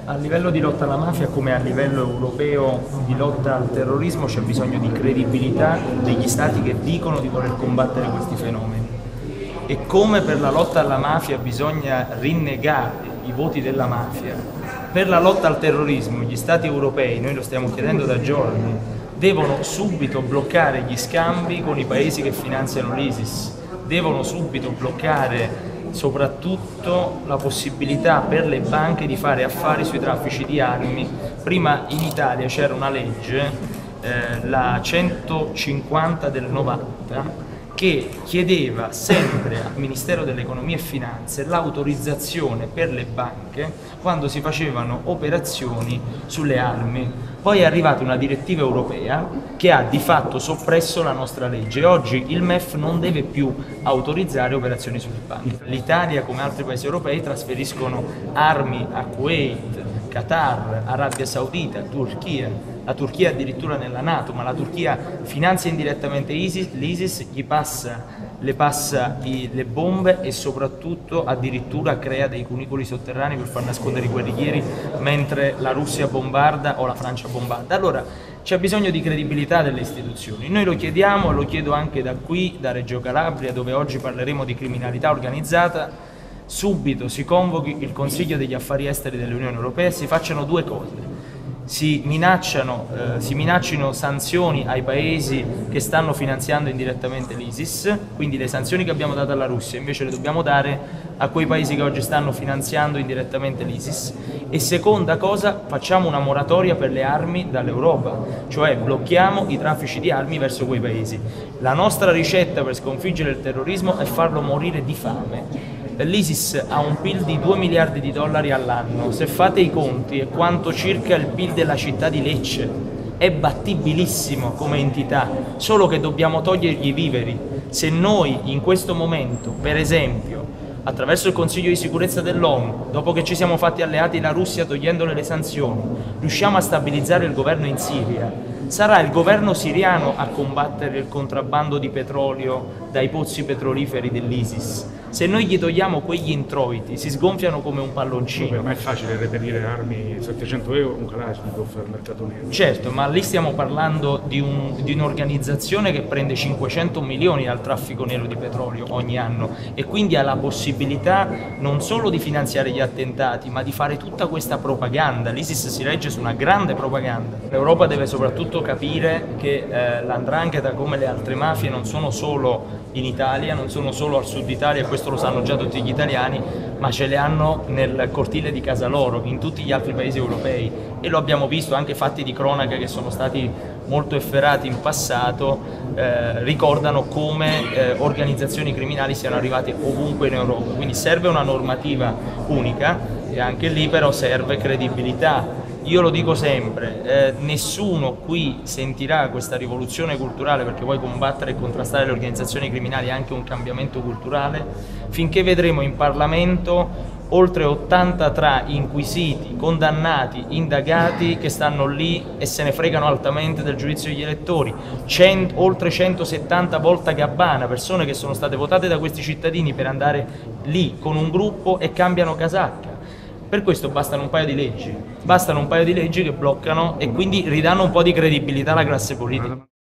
A livello di lotta alla mafia, come a livello europeo di lotta al terrorismo, c'è bisogno di credibilità degli stati che dicono di voler combattere questi fenomeni. E come per la lotta alla mafia bisogna rinnegare i voti della mafia, per la lotta al terrorismo gli stati europei, noi lo stiamo chiedendo da giorni, devono subito bloccare gli scambi con i paesi che finanziano l'ISIS, devono subito bloccare soprattutto la possibilità per le banche di fare affari sui traffici di armi. Prima in Italia c'era una legge, la 150 del 90, che chiedeva sempre al Ministero dell'Economia e Finanze l'autorizzazione per le banche quando si facevano operazioni sulle armi. Poi è arrivata una direttiva europea che ha di fatto soppresso la nostra legge e oggi il MEF non deve più autorizzare operazioni sulle banche. L'Italia, come altri paesi europei, trasferiscono armi a Kuwait, Qatar, Arabia Saudita, Turchia. La Turchia addirittura nella NATO, ma la Turchia finanzia indirettamente l'ISIS, le passa le bombe e soprattutto addirittura crea dei cunicoli sotterranei per far nascondere i guerriglieri mentre la Russia bombarda o la Francia bombarda. Allora c'è bisogno di credibilità delle istituzioni. Noi lo chiediamo, lo chiedo anche da qui, da Reggio Calabria, dove oggi parleremo di criminalità organizzata. Subito si convochi il Consiglio degli Affari Esteri dell'Unione Europea e si facciano due cose. Si minaccino sanzioni ai paesi che stanno finanziando indirettamente l'ISIS, quindi le sanzioni che abbiamo dato alla Russia invece le dobbiamo dare a quei paesi che oggi stanno finanziando indirettamente l'ISIS. E seconda cosa, facciamo una moratoria per le armi dall'Europa, cioè blocchiamo i traffici di armi verso quei paesi. La nostra ricetta per sconfiggere il terrorismo è farlo morire di fame. L'ISIS ha un PIL di 2 miliardi di dollari all'anno, se fate i conti è quanto circa il PIL della città di Lecce, è battibilissimo come entità, solo che dobbiamo togliergli i viveri. Se noi in questo momento, per esempio, attraverso il Consiglio di sicurezza dell'ONU, dopo che ci siamo fatti alleati la Russia togliendole le sanzioni, riusciamo a stabilizzare il governo in Siria, sarà il governo siriano a combattere il contrabbando di petrolio dai pozzi petroliferi dell'ISIS. Se noi gli togliamo quegli introiti, si sgonfiano come un palloncino. Ma è facile reperire armi, 700 euro, un Kalashnikov al mercato nero. Certo, ma lì stiamo parlando di un'organizzazione che prende 500 milioni dal traffico nero di petrolio ogni anno e quindi ha la possibilità non solo di finanziare gli attentati, ma di fare tutta questa propaganda. L'ISIS si regge su una grande propaganda. L'Europa deve soprattutto capire che l''ndrangheta, come le altre mafie, non sono solo in Italia, non sono solo al sud Italia, e questo lo sanno già tutti gli italiani, ma ce le hanno nel cortile di casa loro, in tutti gli altri paesi europei, e lo abbiamo visto, anche fatti di cronaca che sono stati molto efferati in passato, ricordano come organizzazioni criminali siano arrivate ovunque in Europa, quindi serve una normativa unica e anche lì però serve credibilità. Io lo dico sempre, nessuno qui sentirà questa rivoluzione culturale, perché poi combattere e contrastare le organizzazioni criminali è anche un cambiamento culturale, finché vedremo in Parlamento oltre 80 tra inquisiti, condannati, indagati che stanno lì e se ne fregano altamente del giudizio degli elettori, oltre 170 Volta Gabbana, persone che sono state votate da questi cittadini per andare lì con un gruppo e cambiano casacca. Per questo bastano un paio di leggi che bloccano e quindi ridanno un po' di credibilità alla classe politica.